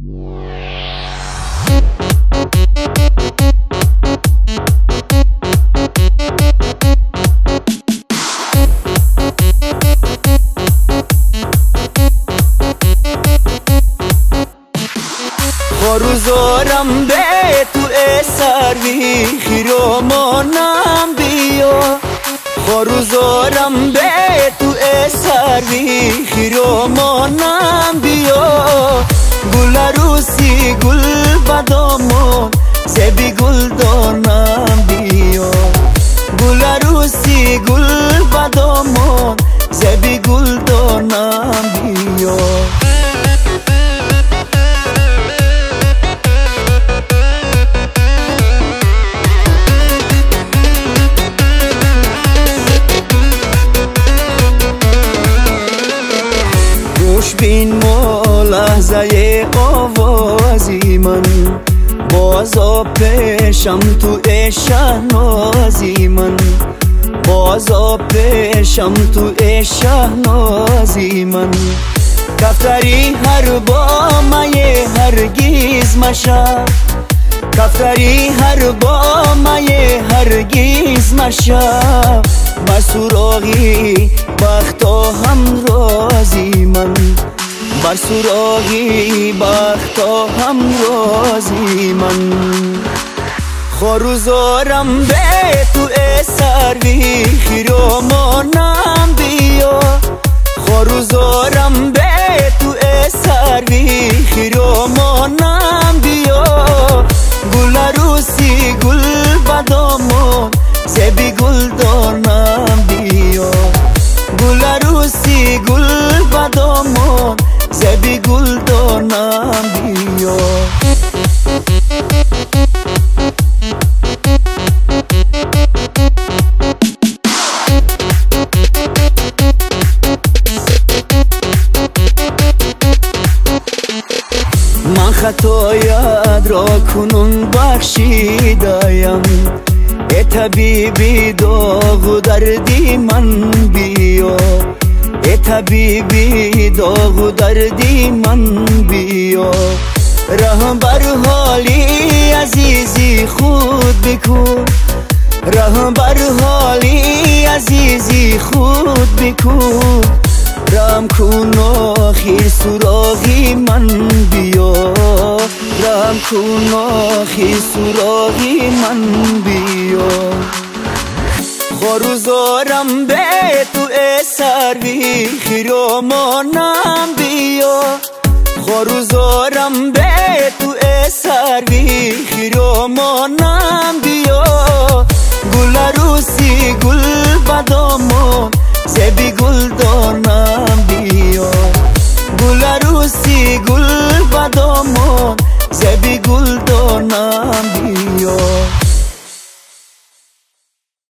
روزارم به تو سروی خیرامانم بیا روزارم به تو سروی خیرامانم بیا گل روسی گل بدامون زبی گل دانم بیا گل روسی گل بدامون زبی گل دانم بیا بین ملاحظه آوازی من بازا پیشم تو شهنازی من بازا پیشم تو شهنازی من کفتری هر با مایه هرگیز مشا کفتری هر با مایه هرگیز مشا بسراغی بختا هم رازی من بر سراغی بختا هم رازی من خروزارم به تو سروی خیرامانم بیا خروزارم به تو سروی خیرامانم بیا گل روسی گل بدامون زبی گل دانم بیا گل روسی گل بدامون زبی گل دانم بیا من خطایت را کنون بخشیدایم ای طبیبی داغ و دردی من بیا ای طبیبی داغ و دردی من بیا رحم بر حالی عزیزی خود بکن رحم بر حالی عزیزی خود بکن رحم کن آخر سراغی من بیا رحم کن آخر سراغی من بیا خروزارم به تو سروی خیرامانم بیا خروزارم به